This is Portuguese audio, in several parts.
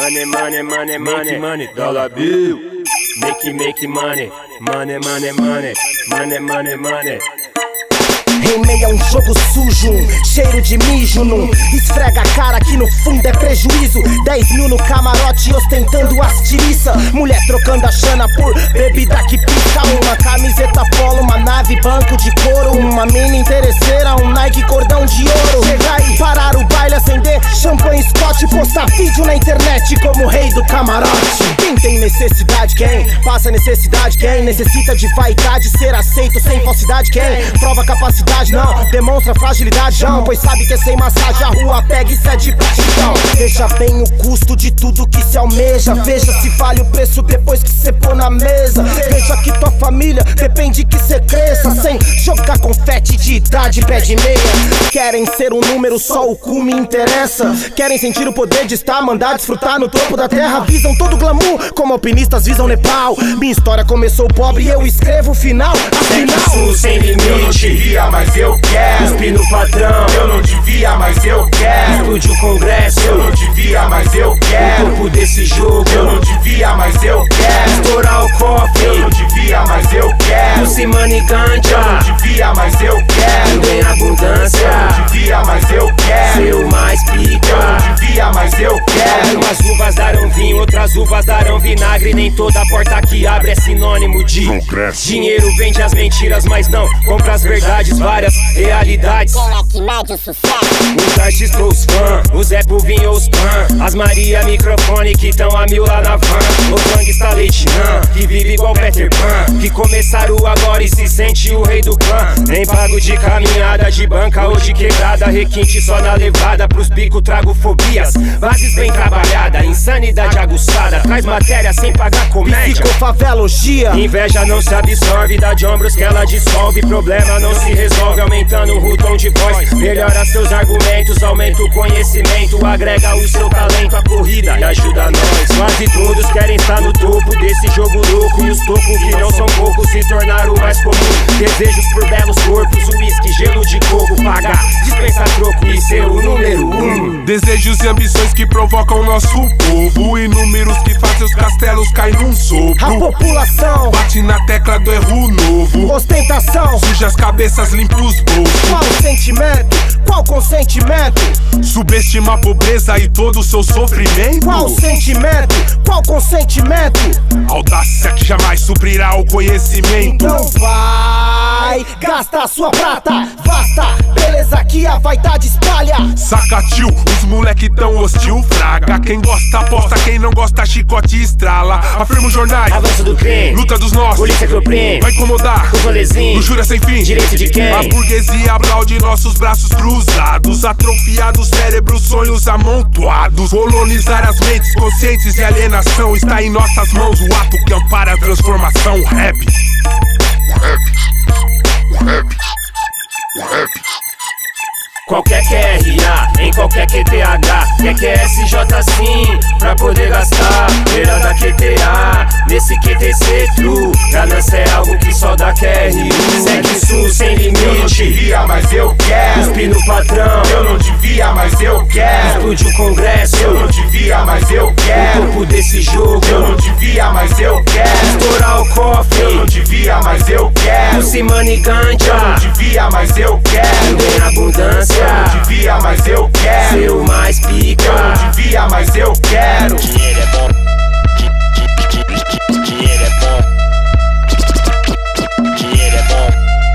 Money, money, money, money, money, dollar bill. Make money, money, money, money, money, money, money. Rimei é um jogo sujo, cheiro de mijo num esfrega a cara que no fundo é prejuízo. 10 mil no camarote ostentando as tiriça. Mulher trocando a chana por bebida que pica. Uma camiseta polo, uma nave, banco de couro. Uma mina interesseira, um Nike cordão de ouro. Chegar e parar o baile, acender champanhe Scott. Postar vídeo na internet como o rei do camarote. Quem tem necessidade, quem passa necessidade, quem necessita de vaidade, ser aceito sem falsidade, quem prova capacidade não, demonstra fragilidade não, pois sabe que é sem massagem a rua pega e cede gratidão. Veja bem o custo de tudo que se almeja. Veja se vale o preço depois que cê pôr na mesa. Veja que tua família depende que cê cresça. Sem jogar confete de idade pé de meia. Querem ser um número, só o cu me interessa. Querem sentir o poder de estar, mandar desfrutar no topo da terra. Visam todo o glamour, como alpinistas visam Nepal. Minha história começou pobre e eu escrevo o final. Afinal, sem limite. Eu não devia, mas eu quero. Cuspi no patrão. Eu não devia, mas eu quero. Explode o congresso. Eu não devia, mas eu quero. O topo desse jogo. Eu não devia, mas eu quero. Estourar o cofre. Eu não devia, mas eu quero. Pussy money ganja. Eu não devia, mas eu quero. Tem abundância. Eu não devia, mas eu quero. Ser o mais pica. Eu não devia, mas eu quero. Algumas uvas darão vinho, outras uvas darão vinagre. Nem toda porta que abre é sinônimo de dinheiro. Vende as mentiras, mas não compra as verdades. Várias realidades. Quem é que mede o sucesso? Os artistas ou os fãs, os Zé Puvinho ou os Pan. As Maria microfone que tão a mil lá na van. Os gangsta leitão, que vive igual Peter Pan. Que começaram agora e se sente o rei do clã. Nem pago de caminhada, de banca ou de quebrada. Requinte só na levada, pros bicos trago fobias. Bases bem trabalhada, insanidade aguçada. Traz matéria sem pagar comédia. Psicofavologia. Inveja não se absorve, dá de ombros que ela dissolve. Problema não se resolve aumentando o tom de voz. Melhora seus argumentos, aumenta o conhecimento. Agrega o seu talento à corrida e ajuda nós. Quase todos querem estar no topo desse jogo louco. E os topos que não são poucos se tornaram o mais comum. Desejos por belos corpos, uísque, gelo de coco. Pagar, dispensar troco e ser o número 1. Desejos e ambições que provocam nosso povo. Inúmeros que fazem os castelos cair num sopro. A população bate na tecla do erro novo. Ostentação, suja as cabeças, limpa os bolsos. qual o sentimento? Qual consentimento? Subestima a pobreza e todo o seu sofrimento. Qual o sentimento? Qual consentimento? Audácia que jamais suprirá o conhecimento. Então vai, gasta a sua prata. Basta, beleza que a vaidade espalha. Saca tio, os moleque tão hostil fraga. Quem gosta aposta, quem não gosta chicote estrala. Afirma os jornais, avanço do crime, luta dos nossos, polícia que oprime, vai incomodar, os rolezinhos, luxúria sem fim, direito de quem? A burguesia aplaude nossos braços cruzados. Atrofiados, cérebros, sonhos amontoados. Colonizar as mentes conscientes e alienação. Está em nossas mãos o ato que ampara a transformação. Rap. Qualquer QRA, em qualquer QTH. Quer QSJ sim, pra poder gastar. Beira da QTA, nesse QTC true. Ganância é algo que só dá QRU. Segue sul sem limite. Eu não devia, mas eu quero. Cuspi no patrão. Eu não devia, mas eu quero. Explode o congresso. Eu não devia, mas eu quero. O topo desse jogo. Eu não devia, mas eu quero. Estourar o cofre. Eu não devia, mas eu quero. Pussy money ganja. Eu não devia, mas eu quero. Tem abundância. Eu não devia, mas eu quero. Ser o mais pica. Eu não devia, mas eu quero. Dinheiro é bom. Dinheiro é bom. Dinheiro é bom.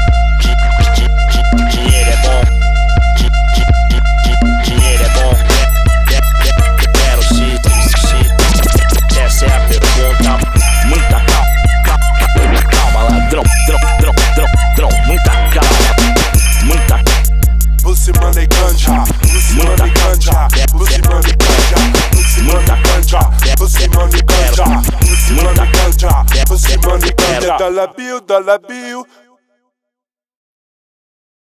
Dinheiro é bom. Dinheiro é bom. Quero se. Essa é a pergunta. Muita calma, ladrão. Muita calma. Muita. Pussy money ganja. Pussy money ganja. Pussy money ganja. Pussy money ganja. Pussy money ganja. Pussy money ganja. Pussy money ganja. Dollar bill, dollar bill.